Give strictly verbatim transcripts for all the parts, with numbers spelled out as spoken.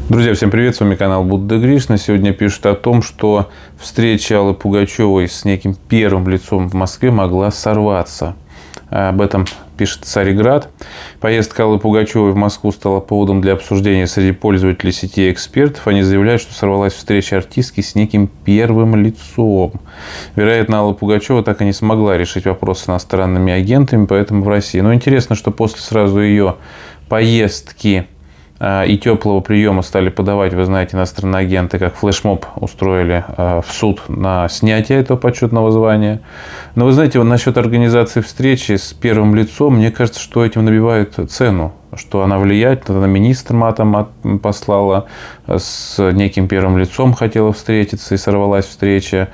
Друзья, всем привет, с вами канал Будда Гришна. Сегодня пишут о том, что встреча Аллы Пугачевой с неким первым лицом в Москве могла сорваться. Об этом пишет Царьград. Поездка Аллы Пугачевой в Москву стала поводом для обсуждения среди пользователей сети и экспертов. Они заявляют, что сорвалась встреча артистки с неким первым лицом. Вероятно, Алла Пугачева так и не смогла решить вопрос с иностранными агентами, поэтому в России. Но интересно, что после сразу ее поездки и теплого приема стали подавать, вы знаете, иностранные агенты, как флешмоб устроили в суд на снятие этого почетного звания. Но вы знаете, вот насчет организации встречи с первым лицом, мне кажется, что этим набивают цену, что она влияет, она министр матом послала, с неким первым лицом хотела встретиться и сорвалась встреча.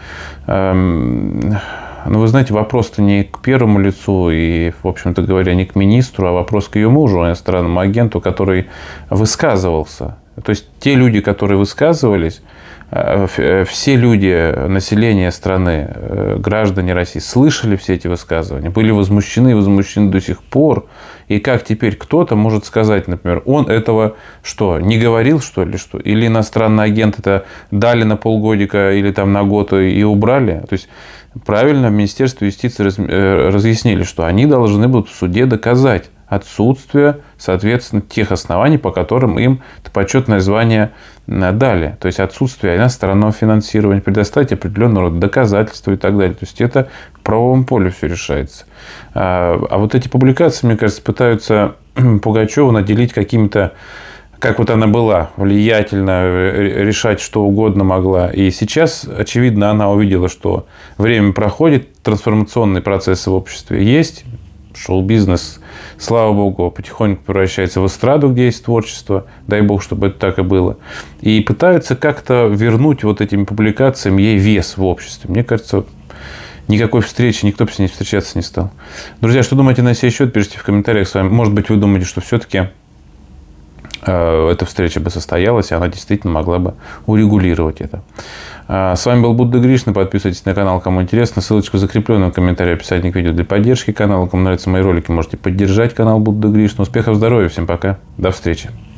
Ну, вы знаете, вопрос-то не к первому лицу и, в общем-то говоря, не к министру, а вопрос к ее мужу, иностранному агенту, который высказывался. То есть, те люди, которые высказывались, все люди, население страны, граждане России, слышали все эти высказывания, были возмущены и возмущены до сих пор. И как теперь кто-то может сказать, например, он этого что, не говорил, что ли, что? Или иностранный агент это дали на полгодика или там на год и убрали? То есть, правильно в Министерстве юстиции разъяснили, что они должны будут в суде доказать отсутствие, соответственно, тех оснований, по которым им это почетное звание дали. То есть, отсутствие иностранного финансирования, предоставить определенного рода доказательства и так далее. То есть, это в правовом поле все решается. А вот эти публикации, мне кажется, пытаются Пугачеву наделить какими-то, как вот она была, влиятельно, решать что угодно могла. И сейчас, очевидно, она увидела, что время проходит, трансформационные процессы в обществе есть. Шоу-бизнес, слава богу, потихоньку превращается в эстраду, где есть творчество. Дай бог, чтобы это так и было. И пытаются как-то вернуть вот этими публикациями ей вес в обществе. Мне кажется, никакой встречи, никто бы с ней встречаться не стал. Друзья, что думаете на сей счет? Пишите в комментариях с вами. Может быть, вы думаете, что все-таки эта встреча бы состоялась, и она действительно могла бы урегулировать это. С вами был Будда Гришна. Подписывайтесь на канал, кому интересно. Ссылочка в закрепленном комментарии, описании к видео для поддержки канала. Кому нравятся мои ролики, можете поддержать канал Будда Гришна. Успехов, здоровья, всем пока. До встречи.